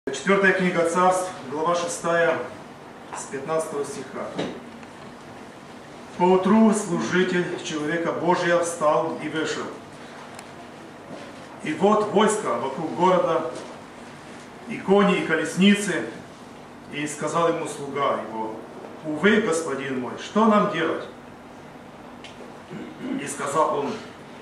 4 книга Царств, глава 6, с 15 стиха. «Поутру служитель человека Божия встал и вышел. И вот войско вокруг города, и кони, и колесницы, и сказал ему слуга его: „Увы, господин мой, что нам делать?“ И сказал он: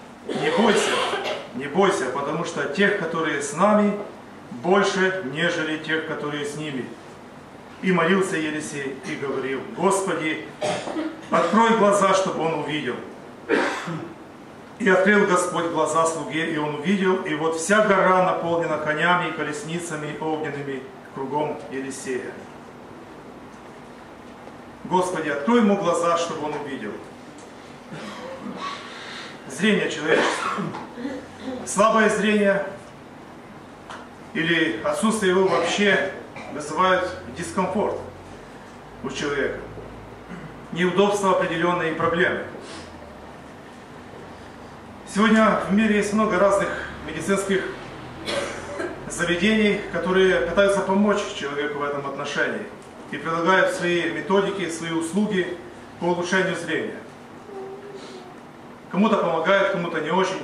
не бойся, потому что тех, которые с нами, больше, нежели тех, которые с ними. И молился Елисей и говорил: Господи, открой глаза, чтобы он увидел. И открыл Господь глаза слуге, и он увидел, и вот вся гора наполнена конями и колесницами огненными кругом Елисея. Господи, открой ему глаза, чтобы он увидел. Зрение человеческое. Слабое зрение или отсутствие его вообще вызывают дискомфорт у человека, неудобства определенные и проблемы. Сегодня в мире есть много разных медицинских заведений, которые пытаются помочь человеку в этом отношении и предлагают свои методики, свои услуги по улучшению зрения. Кому-то помогают, кому-то не очень.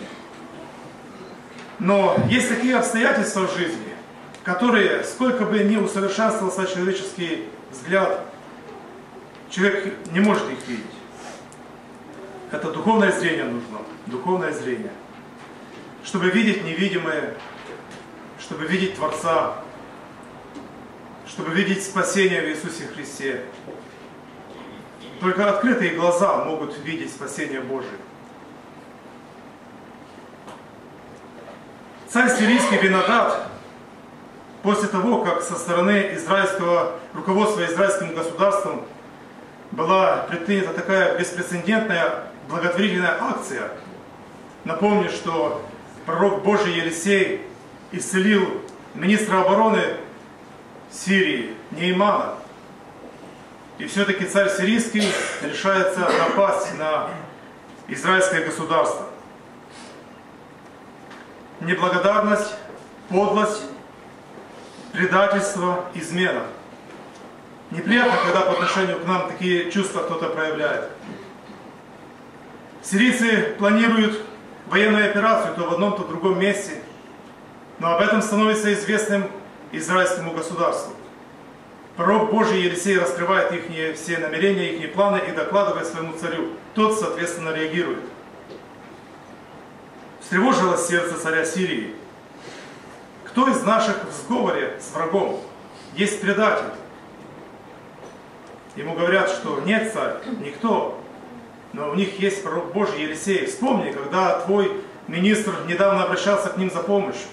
Но есть такие обстоятельства в жизни, которые, сколько бы ни усовершенствовался человеческий взгляд, человек не может их видеть. Это духовное зрение нужно, духовное зрение. Чтобы видеть невидимое, чтобы видеть Творца, чтобы видеть спасение в Иисусе Христе. Только открытые глаза могут видеть спасение Божие. Царь сирийский Бен-Адад, после того, как со стороны израильского руководства израильским государством была предпринята такая беспрецедентная благотворительная акция, напомню, что пророк Божий Елисей исцелил министра обороны Сирии Неймана. И все-таки царь сирийский решается напасть на израильское государство. Неблагодарность, подлость, предательство, измена. Неприятно, когда по отношению к нам такие чувства кто-то проявляет. Сирийцы планируют военную операцию то в одном, то в другом месте, но об этом становится известным израильскому государству. Пророк Божий Елисей раскрывает их все намерения, их планы и докладывает своему царю. Тот, соответственно, реагирует. Встревожилось сердце царя Сирии. Кто из наших в сговоре с врагом? Есть предатель. Ему говорят, что нет, царь, никто. Но у них есть пророк Божий Елисей. Вспомни, когда твой министр недавно обращался к ним за помощью.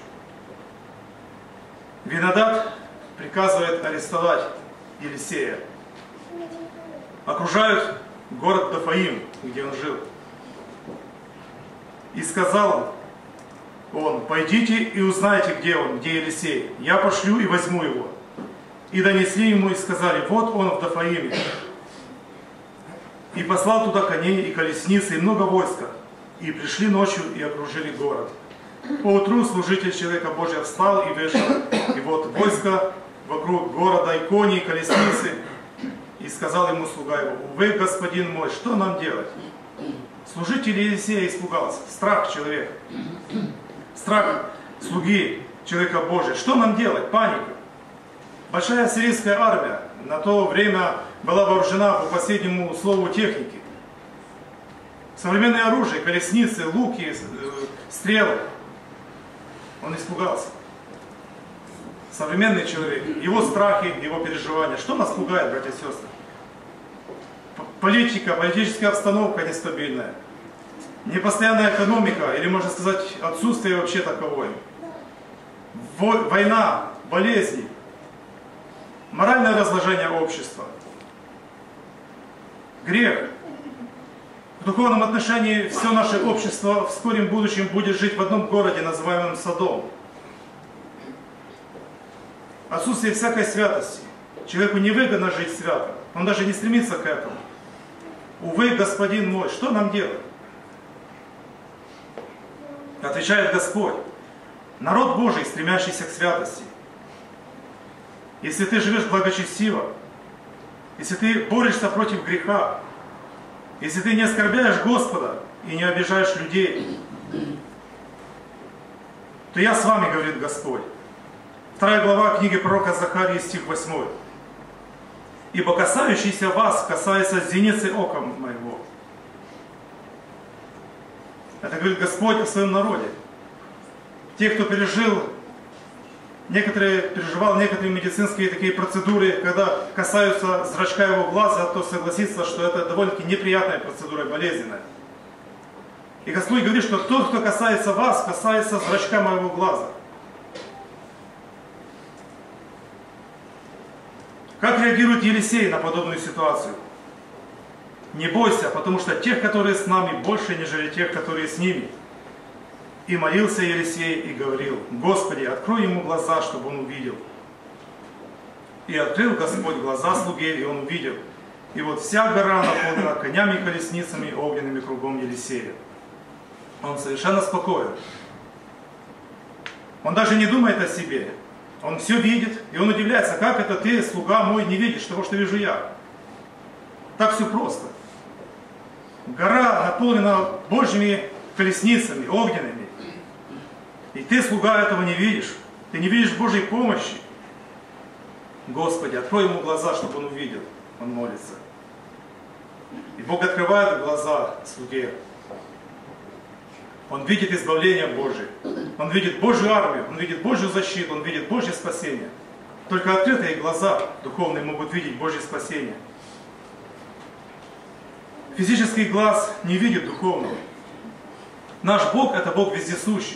Бен-Адад приказывает арестовать Елисея. Окружают город Дафаим, где он жил. И сказал он: пойдите и узнайте, где он, где Елисей. Я пошлю и возьму его. И донесли ему и сказали: вот он в Дафаиме. И послал туда коней и колесницы и много войска. И пришли ночью и окружили город. Поутру служитель человека Божия встал и вышел. И вот войско вокруг города, и кони, и колесницы. И сказал ему слуга его: увы, господин мой, что нам делать? Служитель Елисея испугался. Страх человека. Страх слуги человека Божия. Что нам делать? Паника. Большая сирийская армия на то время была вооружена по последнему слову техники. Современное оружие, колесницы, луки, стрелы. Он испугался. Современный человек, его страхи, его переживания. Что нас пугает, братья и сестры? Политика, политическая обстановка нестабильная. Непостоянная экономика, или можно сказать, отсутствие вообще таковой. Война, болезни. Моральное разложение общества. Грех. В духовном отношении все наше общество в скором будущем будет жить в одном городе, называемом Содом. Отсутствие всякой святости. Человеку невыгодно жить свято. Он даже не стремится к этому. Увы, господин мой, что нам делать? Отвечает Господь: народ Божий, стремящийся к святости, если ты живешь благочестиво, если ты борешься против греха, если ты не оскорбляешь Господа и не обижаешь людей, то я с вами, говорит Господь. 2 глава книги пророка Захарии, стих 8. Ибо касающийся вас касается зеницы ока моего. Это говорит Господь о своем народе. Те, кто переживал некоторые медицинские такие процедуры, когда касаются зрачка его глаза, то согласится, что это довольно-таки неприятная процедура, болезненная. И Господь говорит, что тот, кто касается вас, касается зрачка моего глаза. Как реагирует Елисей на подобную ситуацию? Не бойся, потому что тех, которые с нами, больше, нежели тех, которые с ними. И молился Елисей и говорил: Господи, открой ему глаза, чтобы он увидел. И открыл Господь глаза слуге, и он увидел. И вот вся гора наполнена конями и колесницами, огненными кругом Елисея. Он совершенно спокоен. Он даже не думает о себе. Он все видит, и он удивляется, как это ты, слуга мой, не видишь того, что вижу я. Так все просто. Гора наполнена Божьими колесницами, огненными. И ты, слуга, этого не видишь. Ты не видишь Божьей помощи. Господи, открой ему глаза, чтобы он увидел. Он молится. И Бог открывает глаза слуге. Он видит избавление Божие. Он видит Божью армию, он видит Божью защиту, он видит Божье спасение. Только открытые глаза духовные могут видеть Божье спасение. Физический глаз не видит духовного. Наш Бог – это Бог вездесущий.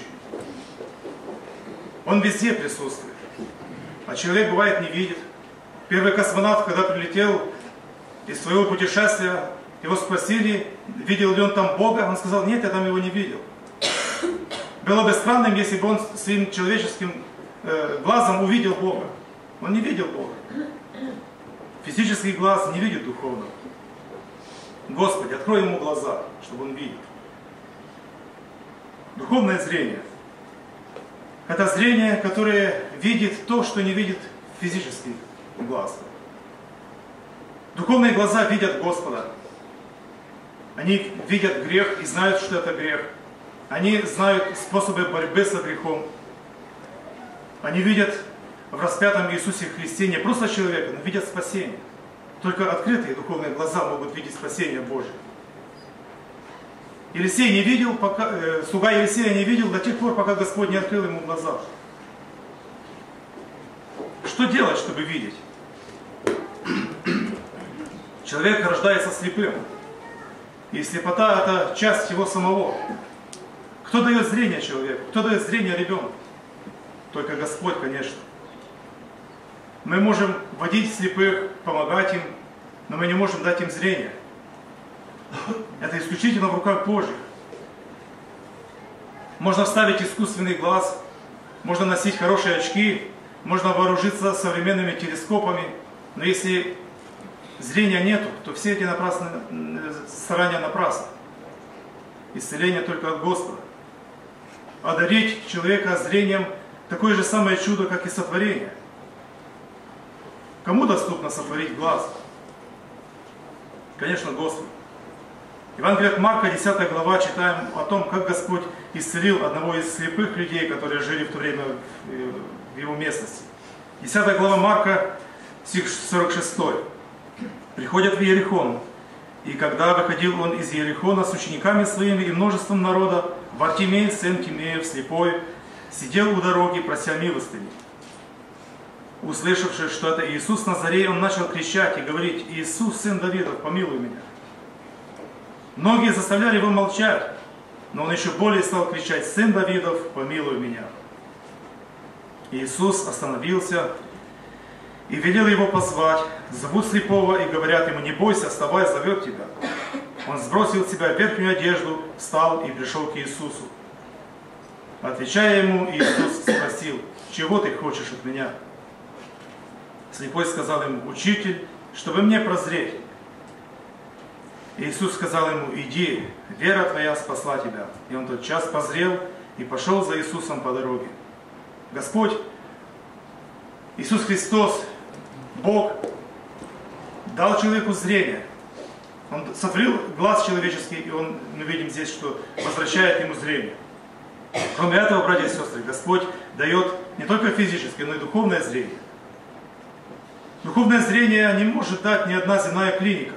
Он везде присутствует. А человек, бывает, не видит. Первый космонавт, когда прилетел из своего путешествия, его спросили, видел ли он там Бога. Он сказал: нет, я там его не видел. Было бы странным, если бы он своим человеческим глазом увидел Бога. Он не видел Бога. Физический глаз не видит духовного. Господи, открой ему глаза, чтобы он видел. Духовное зрение – это зрение, которое видит то, что не видит физический глаз. Духовные глаза видят Господа. Они видят грех и знают, что это грех. Они знают способы борьбы со грехом. Они видят в распятом Иисусе Христе не просто человека, но видят спасение. Только открытые духовные глаза могут видеть спасение Божие. Елисей не видел, слуга Елисея не видел до тех пор, пока Господь не открыл ему глаза. Что делать, чтобы видеть? Человек рождается слепым. И слепота – это часть его самого. Кто дает зрение человеку? Кто дает зрение ребенку? Только Господь, конечно. Мы можем водить слепых, помогать им, но мы не можем дать им зрение. Это исключительно в руках Божьих. Можно вставить искусственный глаз, можно носить хорошие очки, можно вооружиться современными телескопами, но если зрения нету, то все эти старания напрасны. Исцеление только от Господа. Одарить человека зрением – такое же самое чудо, как и сотворение. Кому доступно сотворить глаз? Конечно, Господу. Евангелие от Марка, 10 глава, читаем о том, как Господь исцелил одного из слепых людей, которые жили в то время в его местности. 10 глава Марка, стих 46. «Приходят в Иерихон, и когда выходил он из Иерихона с учениками своими и множеством народа, Вартимей, сын Тимеев, слепой, сидел у дороги, прося милостыни. Услышавши, что это Иисус Назарей, он начал кричать и говорить: Иисус, сын Давидов, помилуй меня. Многие заставляли его молчать, но он еще более стал кричать: сын Давидов, помилуй меня. Иисус остановился и велел его позвать. Зовут слепого и говорят ему: не бойся, вставай, зовет тебя. Он сбросил с себя верхнюю одежду, встал и пришел к Иисусу. Отвечая ему, Иисус спросил: чего ты хочешь от меня? Слепой сказал ему: учитель, чтобы мне прозреть. Иисус сказал ему: иди, вера твоя спасла тебя. И он тотчас прозрел и пошел за Иисусом по дороге. Господь, Иисус Христос, Бог дал человеку зрение. Он сотворил глаз человеческий, и мы видим здесь, что возвращает ему зрение. Кроме этого, братья и сестры, Господь дает не только физическое, но и духовное зрение. Духовное зрение не может дать ни одна земная клиника.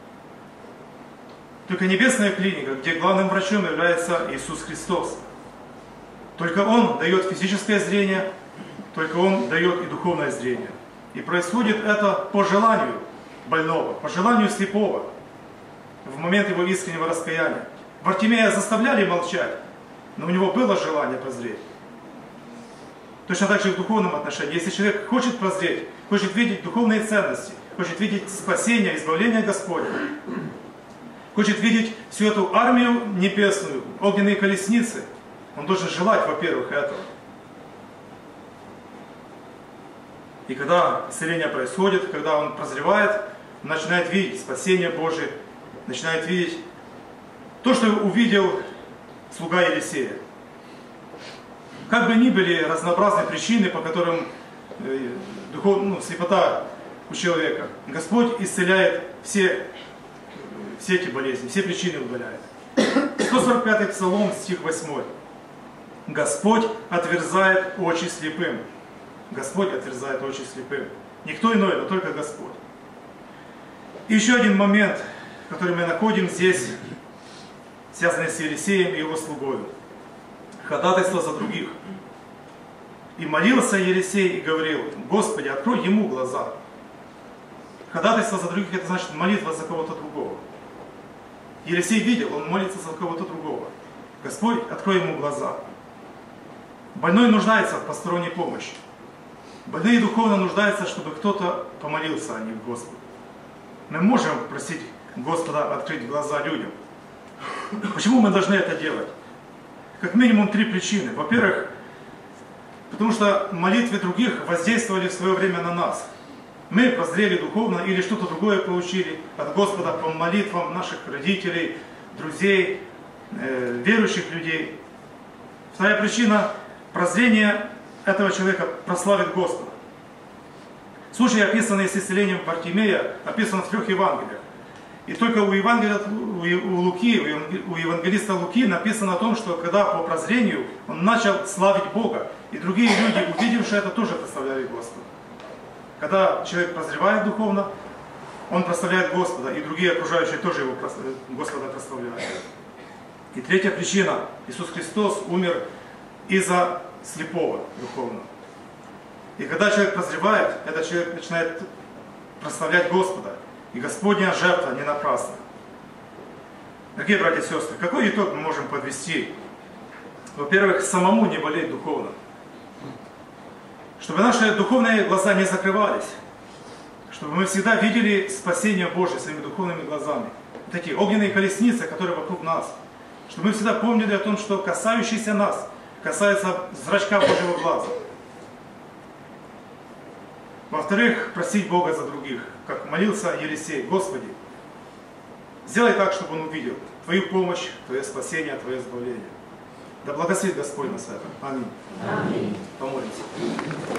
Только небесная клиника, где главным врачом является Иисус Христос. Только Он дает физическое зрение, только Он дает и духовное зрение. И происходит это по желанию больного, по желанию слепого, в момент его искреннего раскаяния. Вартимея заставляли молчать, но у него было желание прозреть. Точно так же и в духовном отношении. Если человек хочет прозреть, хочет видеть духовные ценности, хочет видеть спасение, избавление Господня, хочет видеть всю эту армию небесную, огненные колесницы, он должен желать, во-первых, этого. И когда исцеление происходит, когда он прозревает, он начинает видеть спасение Божие, начинает видеть то, что увидел слуга Елисея. Как бы ни были разнообразные причины, по которым слепота у человека, Господь исцеляет все эти болезни, все причины удаляет. 145-й Псалом, стих 8. Господь отверзает очи слепым. Господь отверзает очи слепым. Никто иной, но только Господь. И еще один момент, который мы находим здесь, связанный с Елисеем и его слугой. Ходатайство за других. И молился Елисей и говорил: Господи, открой ему глаза. Ходатайство за других — это значит молитва за кого-то другого. Елисей видел, он молится за кого-то другого. Господь, открой ему глаза. Больной нуждается в посторонней помощи. Больные духовно нуждаются, чтобы кто-то помолился о них Господу. Мы можем просить Господа открыть глаза людям. Почему мы должны это делать? Как минимум 3 причины. Во-первых, потому что молитвы других воздействовали в свое время на нас. Мы прозрели духовно или что-то другое получили от Господа по молитвам наших родителей, друзей, верующих людей. Вторая причина — прозрение этого человека прославит Господа. Случай, описанный с исцелением Вартимея, описан в 3 Евангелиях. И только у евангелиста Луки написано о том, что когда по прозрению он начал славить Бога, и другие люди, увидевшие это, тоже прославляли Господа. Когда человек прозревает духовно, он прославляет Господа, и другие окружающие тоже его Господа прославляют. И третья причина: Иисус Христос умер из-за слепого духовно. И когда человек прозревает, этот человек начинает прославлять Господа. И Господня жертва не напрасна. Дорогие братья и сестры, какой итог мы можем подвести? Во-первых, самому не болеть духовно. Чтобы наши духовные глаза не закрывались. Чтобы мы всегда видели спасение Божие своими духовными глазами. Вот эти огненные колесницы, которые вокруг нас. Чтобы мы всегда помнили о том, что касающийся нас, касается зрачка Божьего глаза. Во-вторых, просить Бога за других, как молился Елисей: Господи, сделай так, чтобы он увидел Твою помощь, Твое спасение, Твое избавление. Да благословит Господь нас в этом. Аминь. Аминь. Помолимся.